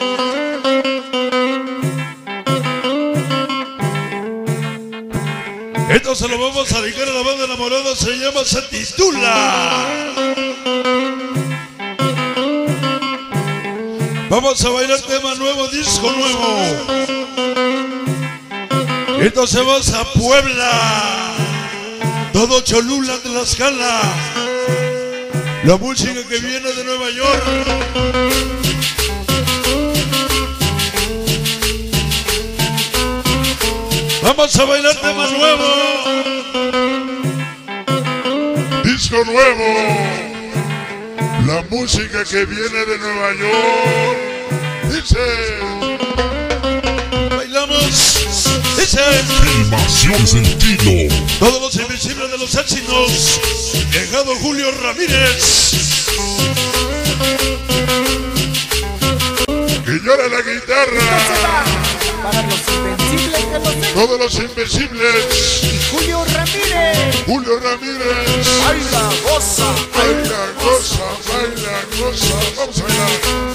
Esto se lo vamos a dedicar a la banda enamorada, se llama, se titula. Vamos a bailar tema nuevo, disco nuevo. Esto se va a Puebla, todo Cholula, Tlaxcala. La música que viene de Nueva York. Vamos a bailar tema nuevo, disco nuevo, la música que viene de Nueva York. Dice, bailamos, dice, Filmación Sentido. todos los invisibles de los éxitos, llegado Julio Ramírez, que llora la guitarra. Para los invencibles de los éxitos. Todos los invencibles. Y Julio Ramírez. Julio Ramírez. Baila, goza. Baila, goza, baila, goza. Vamos a bailar.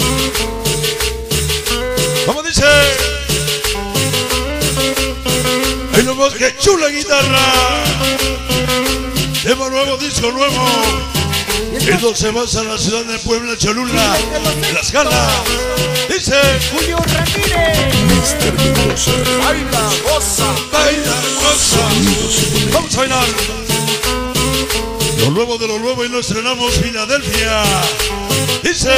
¿Cómo dice? Ahí nomás, que chula guitarra. Tema nuevo, disco nuevo. Esto se basa en la ciudad de Puebla, Cholula, Tlaxcala. Dice Julio Ramírez. Mr. Mendoza. Baila, goza. baila, goza. Vamos a bailar. Lo nuevo de lo nuevo y lo estrenamos Filadelfia. Dice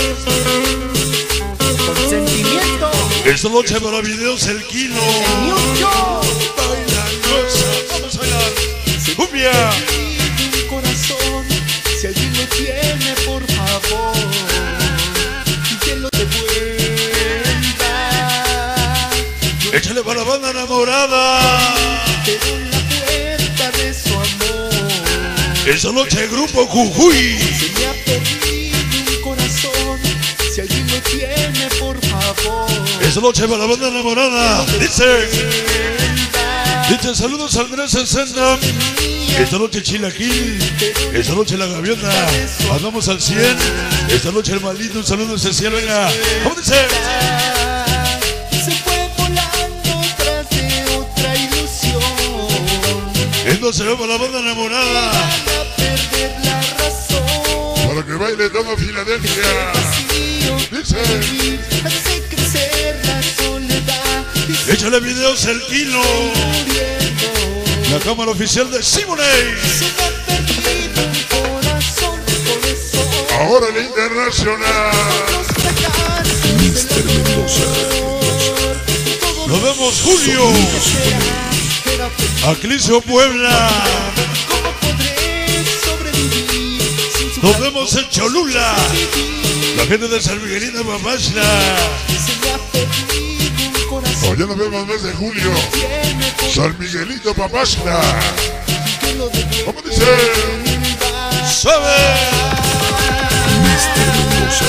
Con sentimiento. esta noche para videos el kilo. En New York. Baila, goza. Vamos a bailar. Cumbia. Mi corazón, si alguien lo tiene, por favor, que lo devuelva. Échale para la banda enamorada. Pero en la puerta de su amor. Esta noche Grupo Jujuy. Se me ha perdido un corazón, si alguien lo tiene, por favor. Esta noche para la banda enamorada. Dice saludos a Andrés 60. Esta noche Chilaquil. Esta noche La Gaviota. Andamos al 100. Esta noche el maldito. Un saludo especial. Venga. ¿Cómo dice? Se fue volando tras de otra ilusión. Esto se va para la banda enamorada. Van a perder la razón. Para que baile todo Filadelfia. Dice. Hace crecer la soledad. Échale videos el kilo. La cámara oficial de Simone. Se me ha perdido un corazón, por eso Ahora el internacional. Mr. Mendoza. Nos vemos Julio. Aclicio Puebla. ¿Cómo podré sobrevivir sin su Nos vemos en Cholula. La gente de San Miguelito, Mamachla. Se me ha perdido un corazón. Ya nos vemos mes de julio. San Miguelito, Mamachla. Que lo ¿Cómo dice? ¡Suave! Mr. Mendoza.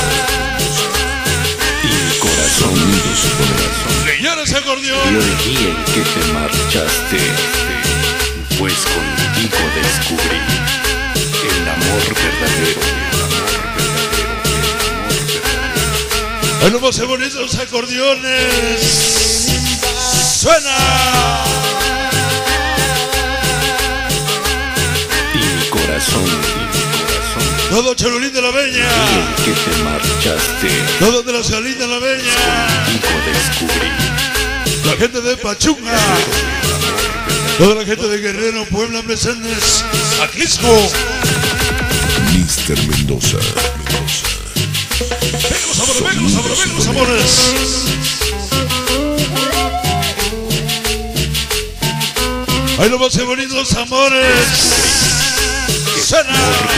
Y mi corazón de su corazón. Señores, acordeón. Yo el día en que te marchaste, pues contigo descubrí el amor verdadero, el amor verdadero, el amor verdadero. Hay unos bonitos acordeones. ¡Suena! Y mi corazón, Todo Cholulín de la el Bella. día en que te marchaste, Todo de la Salita de la Bella. contigo descubrí La gente de Pachuca. Toda la gente de Guerrero, Puebla, Meséndez, Aclisco. Mr. Mendoza. Venga los amores, venga los amores, venga los amores. Ahí lo más bonitos amores. Suena.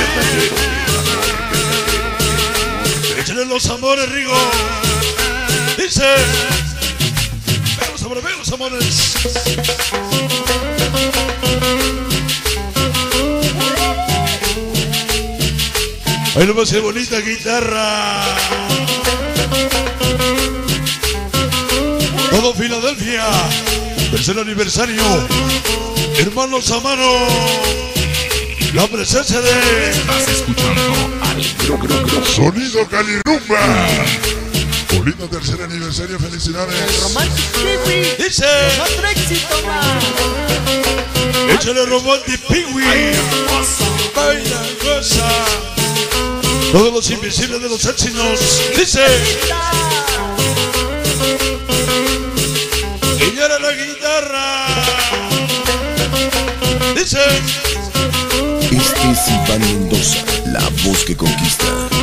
Échale los amores, Rigo. Dice. Venga los amores, venga los amores. Ahí lo más bonita guitarra. Todo Filadelfia. Tercer aniversario. Hermanos a mano. La presencia de Estás escuchando al Sonido Calirumba. Bonito tercer aniversario, felicidades. El Romantic Kiwi. Dice, Otro éxito más. échale Romantic Kiwi. Baila, goza. Todos los invisibles de los éxitos. Dice, y llora la guitarra. Dice, Este es Iván Mendoza, la voz que conquista.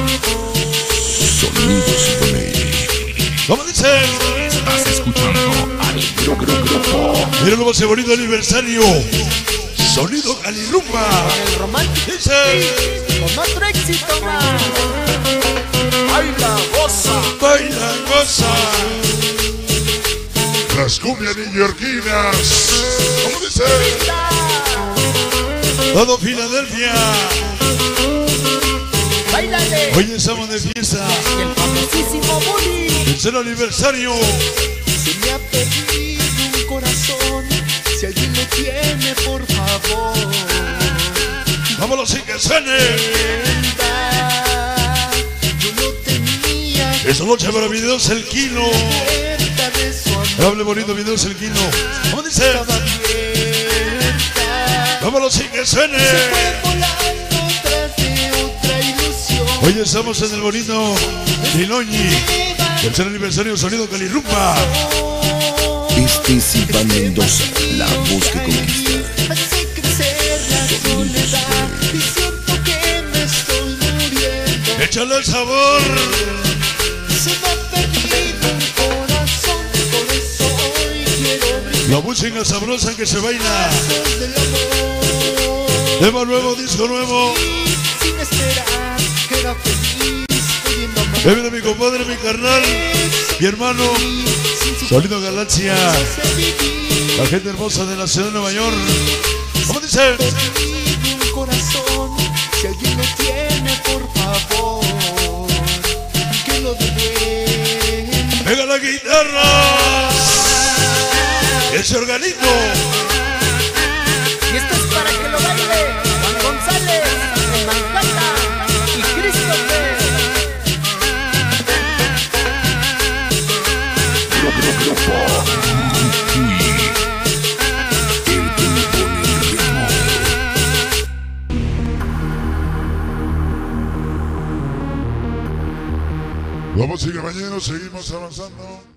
Sonidos Ibanez. ¿cómo dice? Estás escuchando al grupo. Mira nuevo ese bonito aniversario. Sonido Calirumba. El Romantic Dice, con otro éxito más. Baila, goza. baila, goza. Las cumbias neoyorquinas. ¿Cómo dice? Todo Filadelfia. Bailale. Hoy estamos de fiesta. Y el famosísimo Bully. Tercer aniversario. Se me ha perdido un corazón. Si alguien lo tiene, por favor. Vámonos sin que suene. Yo lo tenía. Esta noche para videos el kilo. Cerca de su amor. Hable bonito videos el kilo. ¿Cómo dice? Estaba abierta. Vámonos sin que suene. Se fue volando tras de otra ilusión. Hoy estamos en el bonito Linoñi. Tercer aniversario Sonido Calirumba. Este es Iván Mendoza, la voz que conquista. Hace crecer la soledad y siento que me estoy muriendo. Échale el sabor. Se me ha perdido un corazón, por eso hoy quiero brindar La música sabrosa que se baila. del amor. Tema nuevo, disco nuevo. Sin esperar, era feliz pudiendo amar. Bebe de mi compadre, mi carnal, mi hermano. Sonido Galaxia. La gente hermosa de la ciudad de Nueva York. ¿Cómo dice? Un corazón, si alguien lo tiene, por favor, que lo devuelva. Pega la guitarra. Ese organito. Y esto es para que lo baile Juan González, de Manhattan y Christopher. Vamos y caballeros, seguimos avanzando.